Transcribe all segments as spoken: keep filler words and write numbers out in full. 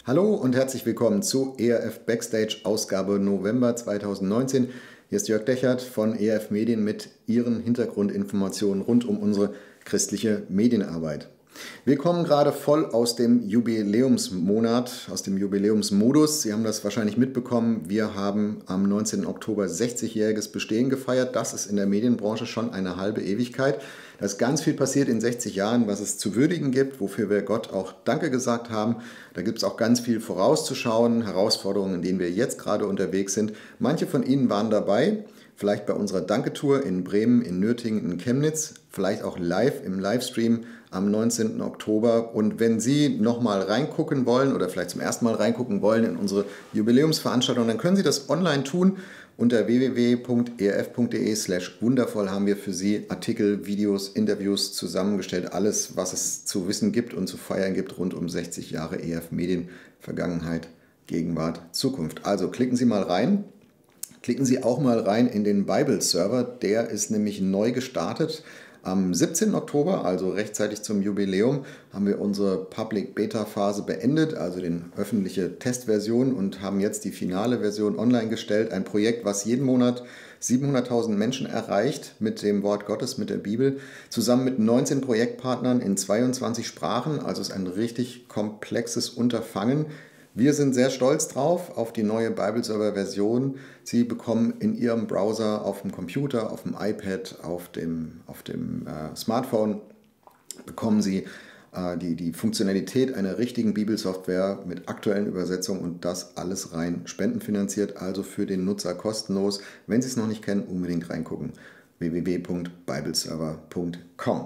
Hallo und herzlich willkommen zu E R F Backstage Ausgabe November zweitausendneunzehn. Hier ist Jörg Dechert von E R F Medien mit Ihren Hintergrundinformationen rund um unsere christliche Medienarbeit. Wir kommen gerade voll aus dem Jubiläumsmonat, aus dem Jubiläumsmodus. Sie haben das wahrscheinlich mitbekommen. Wir haben am neunzehnten Oktober sechzigjähriges Bestehen gefeiert. Das ist in der Medienbranche schon eine halbe Ewigkeit. Da ist ganz viel passiert in sechzig Jahren, was es zu würdigen gibt, wofür wir Gott auch Danke gesagt haben. Da gibt es auch ganz viel vorauszuschauen, Herausforderungen, in denen wir jetzt gerade unterwegs sind. Manche von Ihnen waren dabei. Vielleicht bei unserer Danke-Tour in Bremen, in Nürtingen, in Chemnitz, vielleicht auch live im Livestream am neunzehnten Oktober. Und wenn Sie nochmal reingucken wollen oder vielleicht zum ersten Mal reingucken wollen in unsere Jubiläumsveranstaltung, dann können Sie das online tun. Unter w w w punkt e r f punkt de slash wundervoll haben wir für Sie Artikel, Videos, Interviews zusammengestellt. Alles, was es zu wissen gibt und zu feiern gibt rund um sechzig Jahre E R F Medien, Vergangenheit, Gegenwart, Zukunft. Also klicken Sie mal rein. Klicken Sie auch mal rein in den Bible-Server, der ist nämlich neu gestartet. Am siebzehnten Oktober, also rechtzeitig zum Jubiläum, haben wir unsere Public-Beta-Phase beendet, also die öffentliche Testversion, und haben jetzt die finale Version online gestellt. Ein Projekt, was jeden Monat siebenhunderttausend Menschen erreicht mit dem Wort Gottes, mit der Bibel, zusammen mit neunzehn Projektpartnern in zweiundzwanzig Sprachen. Also es ist ein richtig komplexes Unterfangen. Wir sind sehr stolz drauf, auf die neue Bible-Server-Version. Sie bekommen in Ihrem Browser, auf dem Computer, auf dem iPad, auf dem, auf dem äh, Smartphone, bekommen Sie äh, die, die Funktionalität einer richtigen Bibelsoftware mit aktuellen Übersetzungen und das alles rein spendenfinanziert, also für den Nutzer kostenlos. Wenn Sie es noch nicht kennen, unbedingt reingucken. w w w punkt bibleserver punkt com.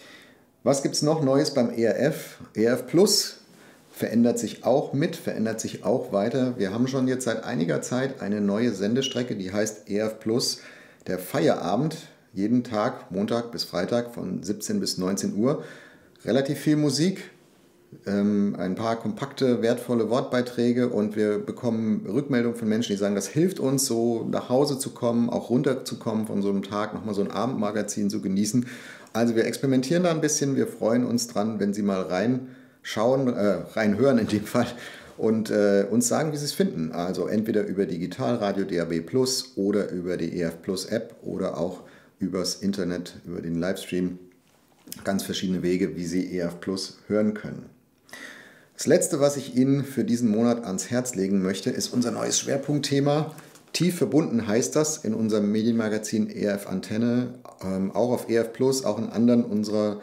Was gibt es noch Neues beim E R F? E R F Plus verändert sich auch mit, verändert sich auch weiter. Wir haben schon jetzt seit einiger Zeit eine neue Sendestrecke, die heißt E R F Plus, der Feierabend, jeden Tag, Montag bis Freitag von siebzehn bis neunzehn Uhr. Relativ viel Musik, ähm, ein paar kompakte, wertvolle Wortbeiträge und wir bekommen Rückmeldungen von Menschen, die sagen, das hilft uns, so nach Hause zu kommen, auch runterzukommen von so einem Tag, nochmal so ein Abendmagazin zu genießen. Also wir experimentieren da ein bisschen, wir freuen uns dran, wenn Sie mal rein schauen, äh, reinhören in dem Fall und äh, uns sagen, wie Sie es finden. Also entweder über Digitalradio D A B Plus oder über die E R F Plus App oder auch übers Internet, über den Livestream. Ganz verschiedene Wege, wie Sie E R F Plus hören können. Das Letzte, was ich Ihnen für diesen Monat ans Herz legen möchte, ist unser neues Schwerpunktthema. Tief verbunden heißt das in unserem Medienmagazin E R F Antenne, ähm, auch auf E R F Plus, auch in anderen unserer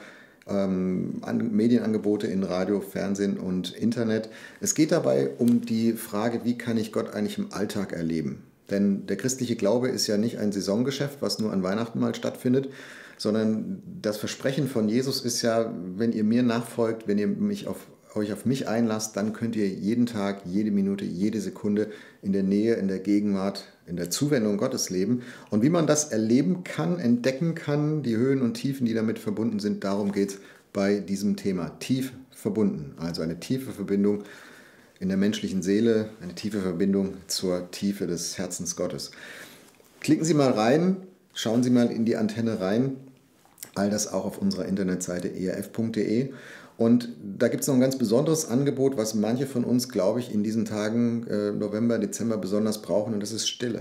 Ähm, Medienangebote in Radio, Fernsehen und Internet. Es geht dabei um die Frage, wie kann ich Gott eigentlich im Alltag erleben? Denn der christliche Glaube ist ja nicht ein Saisongeschäft, was nur an Weihnachten mal stattfindet, sondern das Versprechen von Jesus ist ja, wenn ihr mir nachfolgt, wenn ihr mich auf, euch auf mich einlasst, dann könnt ihr jeden Tag, jede Minute, jede Sekunde in der Nähe, in der Gegenwart, in der Zuwendung Gottes leben. Und wie man das erleben kann, entdecken kann, die Höhen und Tiefen, die damit verbunden sind, darum geht es bei diesem Thema. Tief verbunden, also eine tiefe Verbindung in der menschlichen Seele, eine tiefe Verbindung zur Tiefe des Herzens Gottes. Klicken Sie mal rein, schauen Sie mal in die Antenne rein, all das auch auf unserer Internetseite e r f punkt de. Und da gibt es noch ein ganz besonderes Angebot, was manche von uns, glaube ich, in diesen Tagen äh, November, Dezember besonders brauchen, und das ist Stille.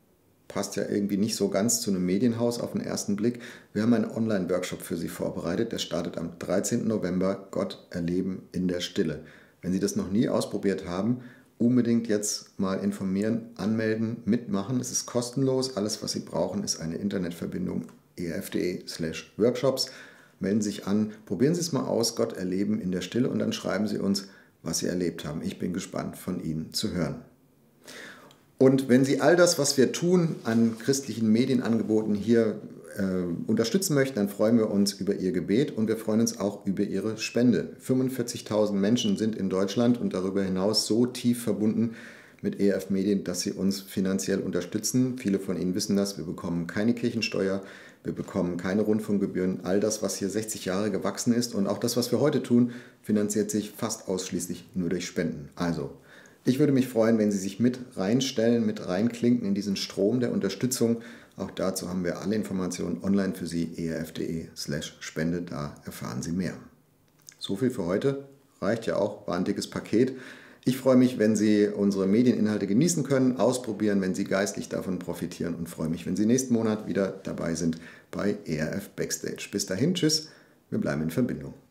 Passt ja irgendwie nicht so ganz zu einem Medienhaus auf den ersten Blick. Wir haben einen Online-Workshop für Sie vorbereitet, der startet am dreizehnten November, Gott erleben in der Stille. Wenn Sie das noch nie ausprobiert haben, unbedingt jetzt mal informieren, anmelden, mitmachen. Es ist kostenlos, alles was Sie brauchen ist eine Internetverbindung e r f punkt de slash workshops. Melden Sie sich an, probieren Sie es mal aus, Gott erleben in der Stille und dann schreiben Sie uns, was Sie erlebt haben. Ich bin gespannt, von Ihnen zu hören. Und wenn Sie all das, was wir tun, an christlichen Medienangeboten hier äh, unterstützen möchten, dann freuen wir uns über Ihr Gebet und wir freuen uns auch über Ihre Spende. fünfundvierzigtausend Menschen sind in Deutschland und darüber hinaus so tief verbunden mit E R F Medien, dass sie uns finanziell unterstützen. Viele von Ihnen wissen das, wir bekommen keine Kirchensteuer, wir bekommen keine Rundfunkgebühren. All das, was hier sechzig Jahre gewachsen ist und auch das, was wir heute tun, finanziert sich fast ausschließlich nur durch Spenden. Also, ich würde mich freuen, wenn Sie sich mit reinstellen, mit reinklinken in diesen Strom der Unterstützung. Auch dazu haben wir alle Informationen online für Sie, e r f punkt de slash spende, da erfahren Sie mehr. So viel für heute, reicht ja auch, war ein dickes Paket. Ich freue mich, wenn Sie unsere Medieninhalte genießen können, ausprobieren, wenn Sie geistlich davon profitieren und freue mich, wenn Sie nächsten Monat wieder dabei sind bei E R F Backstage. Bis dahin, tschüss, wir bleiben in Verbindung.